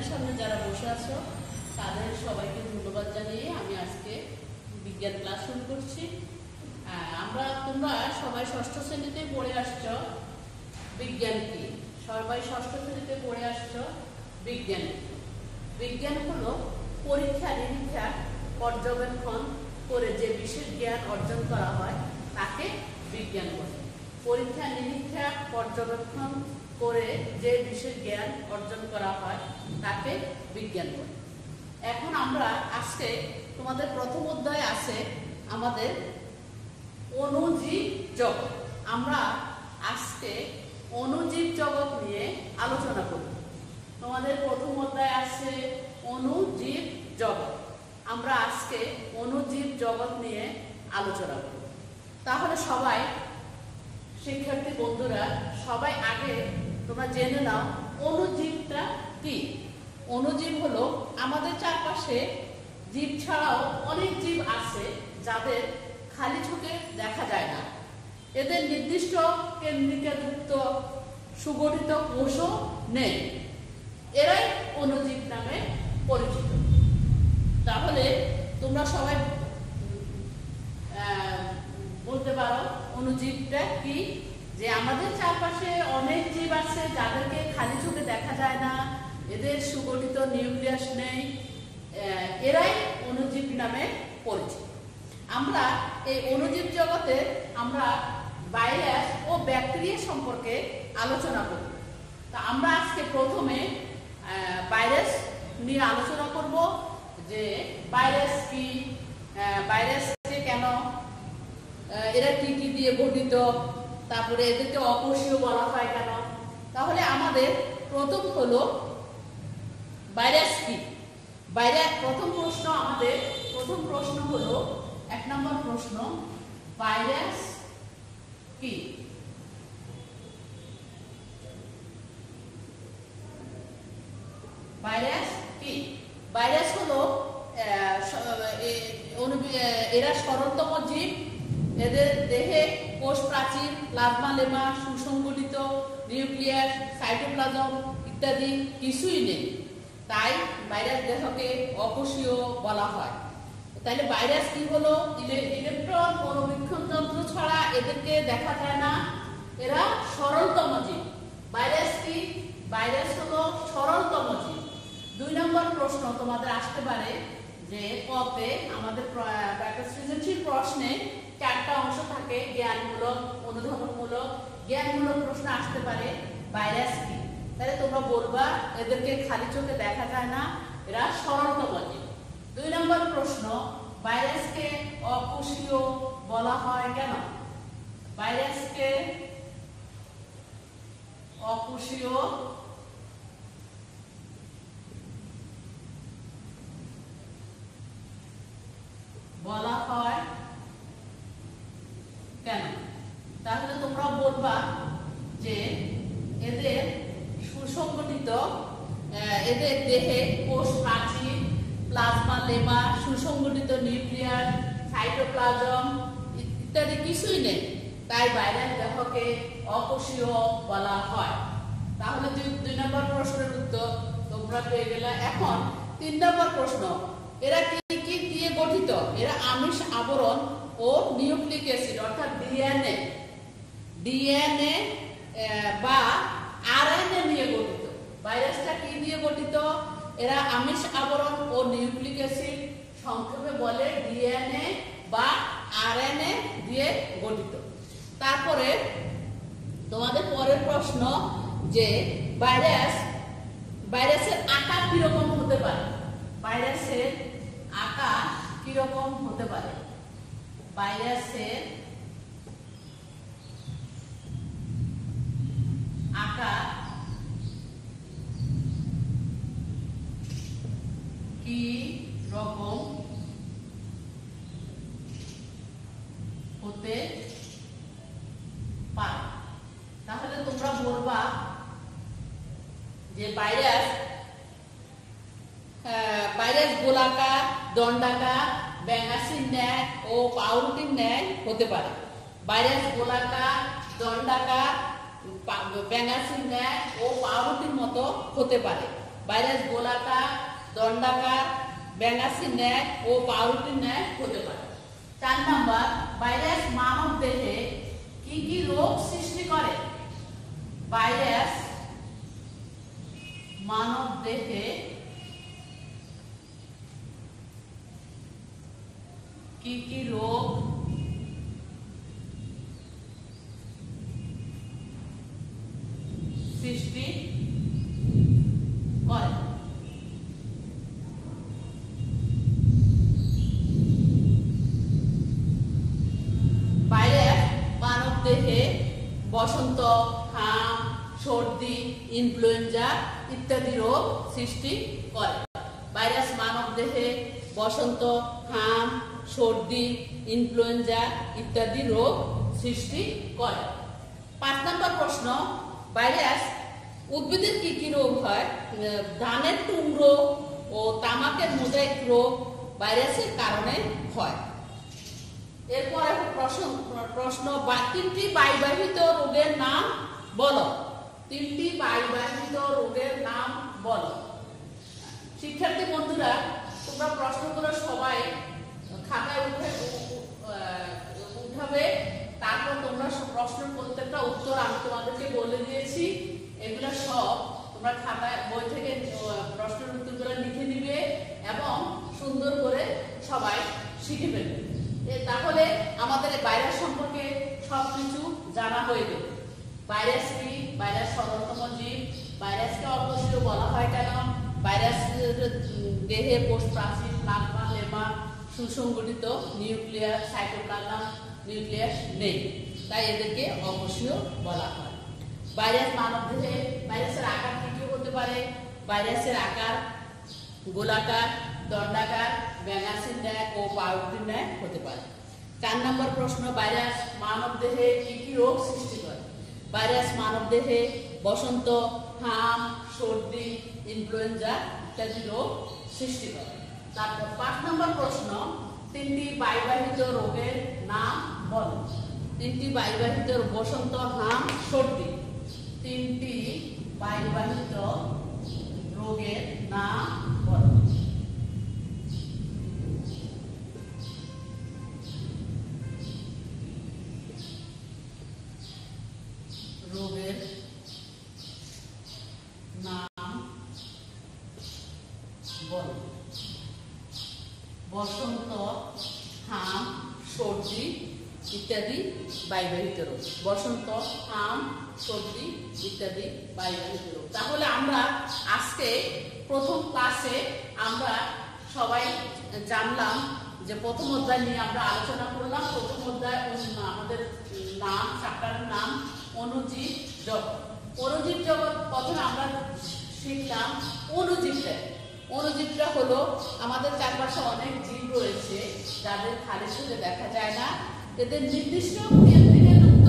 সামনে যারা বসে আছো তাদের সবাইকে ধন্যবাদ জানিয়ে আমি আজকে বিজ্ঞান ক্লাস শুরু করছি। তোমরা সবাই ষষ্ঠ শ্রেণীতে পড়ে আসছো বিজ্ঞান কি, সবাই ষষ্ঠ শ্রেণীতে পড়ে আসছো বিজ্ঞান কি। বিজ্ঞান হলো পরীক্ষা নিরীক্ষা পর্যবেক্ষণ করে যে বিশেষ জ্ঞান অর্জন করা হয় তাকে বিজ্ঞান বলে। পরীক্ষা নিরীক্ষা পর্যবেক্ষণ করে যে বিশেষ জ্ঞান অর্জন করা হয় তাকে বিজ্ঞান বলে। এখন আমরা আজকে তোমাদের প্রথম অধ্যায় আছে আমাদের অণুজীব জগৎ। আমরা আজকে অণুজীব জগৎ নিয়ে আলোচনা করব। তোমাদের প্রথম অধ্যায় আছে অণুজীব জগৎ। আমরা আজকে অণুজীব জগৎ নিয়ে আলোচনা করব। তাহলে সবাই শিক্ষার্থী বন্ধুরা সবাই আগে তোমরা জেনে নাও অণুজীবটা কি। অণুজীব হলো আমাদের চারপাশে জীব ছাড়াও অনেক জীব আছে যাদের খালি চোখে দেখা যায় না। এদের নির্দিষ্ট কেন্দ্রিকাযুক্ত সুগঠিত কোষও নেই। এরাই অণুজীব নামে পরিচিত। তাহলে তোমরা সবাই বলতে পারো অণুজীবটা কি, যে আমাদের চারপাশে অনেক জীব আছে যাদেরকে খালি চোখে দেখা যায় না, এদের সুগঠিত নিউক্লিয়াস নেই, এরাই অণুজীব নামে পরিচিত। আমরা এই অণুজীব জগতে আমরা ভাইরাস ও ব্যাকটেরিয়া সম্পর্কে আলোচনা করব। তা আমরা আজকে প্রথমে ভাইরাস নিয়ে আলোচনা করব, যে ভাইরাস কি, ভাইরাসকে কেন, এরা কি কি দিয়ে গঠিত, তারপরে এদেরকে অকোষীয় বলা হয় কেন। তাহলে আমাদের প্রথম হলো ভাইরাস কি। প্রথম প্রশ্ন হলো 1 নম্বর প্রশ্ন, ভাইরাস কি? ভাইরাস কি? ভাইরাস হলো এরা সরলতম জীব। এদের দেহে কোষ প্রাচীর, প্লাজমা লেমা, সুসংগঠিত নিউক্লিয়াস, সাইটোপ্লাজম ইত্যাদি কিছুই নেই। তাই ভাইরাস দেহকে অকোষীয় বলা হয়। তাহলে ভাইরাস কি হলো? ইলেকট্রন পরবীক্ষণ যন্ত্র ছাড়া এদেরকে দেখা যায় না। এরা সরলতম জীব। ভাইরাস কি? ভাইরাস হলো সরলতম জীব। 2 নম্বর প্রশ্ন তোমাদের আসতে পারে যে কতে আমাদের সৃজনশীল প্রশ্নে 4টা অংশ থাকে, জ্ঞানমূলক, অনুধাবনমূলক। জ্ঞানমূলক প্রশ্ন আসতে পারে ভাইরাস কি, তাহলে তোমরা বলবা এদেরকে খালি চোখে দেখা যায় না, এরা সরলতম জীব। 2 নম্বর প্রশ্ন, ভাইরাসকে অকোষীয় বলা হয় কেন? ভাইরাসকে অকোষীয় বলা হয় কেন? তাহলে তোমরা বলবা যে এদের সুসংগঠিত, এদের দেহে কোষ প্রাচীর, প্লাজমা লেমা, সুসংগঠিত নিউক্লিয়াস, সাইটোপ্লাজম ইত্যাদি কিছুই নেই। তাই ভাইরাস দেহকে অকোষীয় বলা হয়। তাহলে 2 নম্বর প্রশ্নের উত্তর তোমরা পেয়ে গেলে। এখন 3 নম্বর প্রশ্ন, এরা কি কি দিয়ে গঠিত? এরা আমিষ আবরণ ও নিউক্লিক অ্যাসিড অর্থাৎ ডিএনএ বা আরএনএ নিয়ে গঠিত। ভাইরাসটা কি দিয়ে গঠিত? এরা আমিষ আবরণ ও নিউক্লিক অ্যাসিড, সংক্ষেপে বলে ডিএনএ বা আরএনএ দিয়ে গঠিত। তারপরে তোমাদের পরের প্রশ্ন, যে ভাইরাসের আকার কিরকম হতে পারে? ভাইরাসের আকার কিরকম হতে পারে? ভাইরাসের আকার কি রকম হতে পারে? তাহলে তোমরা বলবা যে ভাইরাস গোলাকার, দণ্ডাকার, ব্যাঙাচির ন্যায় ও পাউরুটির ন্যায় হতে পারে। ভাইরাস গোলাকার, দণ্ডাকার, ব্যাঙাচির ন্যায় ও পাউরুটির মতো হতে পারে। ভাইরাস গোলাকার, দণ্ডাকার, ব্যাঙাচির ন্যায় ও পাউরুটির ন্যায় হতে পারে। 4 নাম্বার, ভাইরাস মানব দেহে কি কি রোগ সৃষ্টি করে? ভাইরাস মানব দেহে কি কি রোগ সৃষ্টি করে? ভাইরাস মানব দেহে বসন্ত, হাম, সর্দি, ইনফ্লুয়েঞ্জা ইত্যাদি রোগ সৃষ্টি করে। ভাইরাস মানব দেহে বসন্ত, হাম, সর্দি, ইনফ্লুয়েঞ্জা ইত্যাদি রোগ সৃষ্টি করে। 5 নম্বর প্রশ্ন, ভাইরাস উদ্ভিদের কি কি রোগ হয়? ধানের টুমরো ও তামাকের মোজাইক রোগ ভাইরাসের কারণে হয়। এরপরে প্রশ্ন 3টি বায়ুবাহিত রোগের নাম বলো। 3টি বায়ুবাহিত রোগের নাম বলো। শিক্ষার্থী বন্ধুরা, তোমরা প্রশ্নগুলো সবাই খাতায় উঠাবে। তারপর তোমরা প্রশ্নের প্রত্যেকটা উত্তর আমি তোমাদেরকে বলে দিয়েছি। এগুলো সব তোমরা খাতায় বই থেকে প্রশ্নের উত্তরগুলো লিখে নিবে এবং সুন্দর করে সবাই শিখে ফেলবে। তাহলে আমাদের ভাইরাস সম্পর্কে সবকিছু জানা হয়ে যাবে। ভাইরাস কি? ভাইরাস সদরতম জীব। ভাইরাসকে অপজীব বলা হয় কেন? ভাইরাস দেহে কোষ প্রাচীর, প্লাজমা, লেমা, সুসংগঠিত নিউক্লিয়াস, সাইটোপ্লাজম, নিউক্লিয়াস নেই, তাই এদেরকে অকোষীয় বলা হয়। ভাইরাস মানব দেহে ভাইরাসের আকার কি কি হতে পারে? ভাইরাসের আকার গোলাকার, দণ্ডাকার, ব্যাঙাচির ন্যায় ও পাউরুটির ন্যায় হতে পারে। 4 নম্বর প্রশ্ন, ভাইরাস মানব দেহে কি কি রোগ সৃষ্টি করে? ভাইরাস মানব দেহে বসন্ত, হাম, সর্দি, ইনফ্লুয়েঞ্জা ইত্যাদি রোগ সৃষ্টি করে। তারপর 5 নম্বর প্রশ্ন, 3টি বায়ুবাহিত রোগের নাম বলো। 3টি বায়ুবাহিত, বসন্ত, হাম, সর্দি। 3টি বায়ুবাহিত রোগের নাম বলো। রোগের নাম বলো। বসন্ত, হাম, সর্দি ইত্যাদি বায়ুবাহিত রোগ। বসন্ত, হাম, সর্দি ইত্যাদি বায়ুবাহিত রোগ। তাহলে আমরা আজকে প্রথম ক্লাসে আমরা সবাই জানলাম যে প্রথম অধ্যায় নিয়ে আমরা আলোচনা করলাম। প্রথম অধ্যায় আমাদের নাম, চ্যাপ্টারের নাম অণুজীব জগৎ। অণুজীব জগৎ প্রথমে আমরা শিখলাম অণুজীবটা। অণুজীবটা হলো আমাদের চারপাশে অনেক জীব রয়েছে যাদের খালি চোখে দেখা যায় না। এদের নির্দিষ্ট কেন্দ্রিকযুক্ত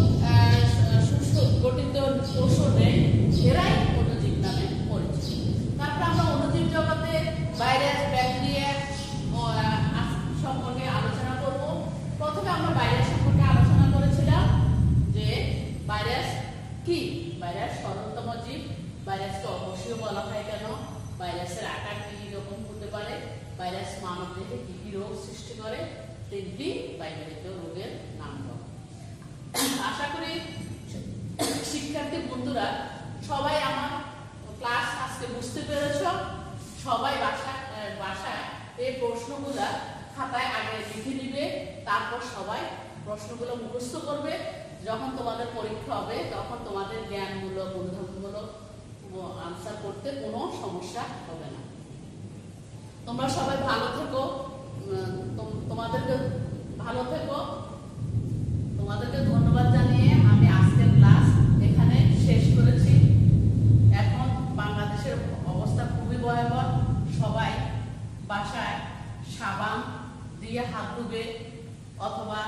সুগঠিত কোষ নেই, এরাই অণুজীব নামে পরিচিত। তারপর আমরা অণুজীব জগতে ভাইরাস, ব্যাকটেরিয়া সম্পর্কে আলোচনা করব। প্রথমে আমরা ভাইরাস সম্পর্কে আলোচনা করেছিলাম যে ভাইরাস কি? ভাইরাস সরলতম জীব। ভাইরাসকে অকোষীয় বলা হয় কেন? ভাইরাসের আকার কি রকম হতে পারে? ভাইরাস মানব দেহে কি কি রোগ সৃষ্টি করে? 3টি বায়ুবাহিত রোগের নাম বলো। আশা করি শিক্ষার্থী বন্ধুরা সবাই আমার ক্লাস আজকে বুঝতে পেরেছ। সবাই বাসায় এই প্রশ্নগুলা খাতায় আগে লিখে নিবে, তারপর সবাই প্রশ্নগুলো মুখস্থ করবে। যখন তোমাদের পরীক্ষা হবে তখন তোমাদের জ্ঞানমূলক, অনুধাবনমূলক আনসার করতে কোনো সমস্যা হবে না। তোমরা সবাই ভালো থেকো, তোমাদেরকে ভালো থেকো। তোমাদেরকে ধন্যবাদ জানিয়ে আমি আজকের ক্লাস এখানে শেষ করেছি। এখন বাংলাদেশের অবস্থা খুবই ভয়াবহ। সবাই বাসায় সাবান দিয়ে হাত ধুবে অথবা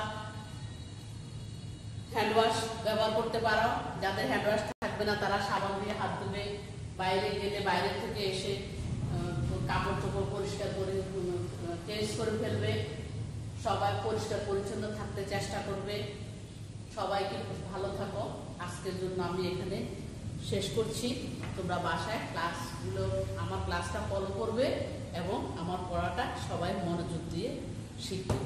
হ্যান্ড ওয়াশ ব্যবহার করতে পারো। যাদের হ্যান্ড ওয়াশ থাকবে না তারা সাবান দিয়ে হাত ধুবে। বাইরে গেলে বাইরে থেকে এসে কাপড় চোপড় পরিষ্কার করে চেঞ্জ করে ফেলবে। সবাই পরিষ্কার পরিচ্ছন্ন থাকতে চেষ্টা করবে। সবাইকে ভালো থাকো। আজকের জন্য আমি এখানে শেষ করছি। তোমরা বাসায় ক্লাসগুলো আমার ক্লাসটা ফলো করবে এবং আমার পড়াটা সবাই মনোযোগ দিয়ে শিখবে।